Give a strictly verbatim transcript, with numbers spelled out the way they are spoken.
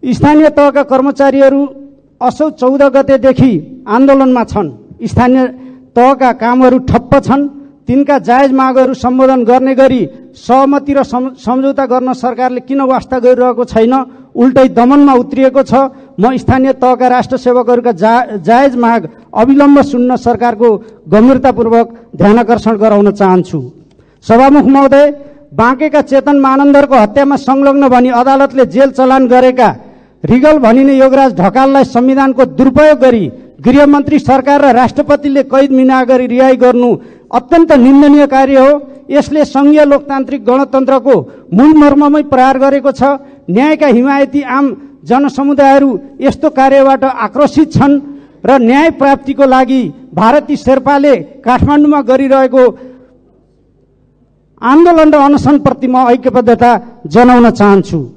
स्थानीय तहका कर्मचारीहरू असौ चौध गतेदेखि आन्दोलनमा छन्। स्थानीय तहका कामहरू ठप्प छन्। तिनका जायज मागहरू सम्बोधन गर्ने गरी सहमति र सम्झौता गर्न सरकारले किन वास्ता गरिरहेको छैन, उल्टै दमनमा उत्रिएको छ। म स्थानीय तहका राष्ट्र सेवकहरूका जा, जायज माग अविलम्ब सुन्न सरकारको गम्भीरतापूर्वक ध्यानकर्षण गराउन चाहन्छु। सभामुख महोदय, बाँकेका चेतन मानन्दरको हत्यामा संलग्न भनी अदालतले जेल चलान गरेका रिगल भनिने योगराज ढकाललाई संविधानको दुरुपयोग गरी गृहमन्त्री सरकार र राष्ट्रपतिले कैद मिना गरी रिहाई गर्नु अत्यन्त निन्दनीय कार्य हो। यसले संघीय लोकतान्त्रिक गणतन्त्रको मूल मर्ममै प्रहार गरेको छ। न्यायका हिमायती आम जनसमुदायहरू यस्तो कार्यबाट आक्रोशित छन् र न्याय प्राप्तिको लागि भारती शेर्पाले काठमाडौँमा गरिरहेको आन्दोलन र अनसनप्रति म ऐक्यबद्धता जनाउन चाहन्छु।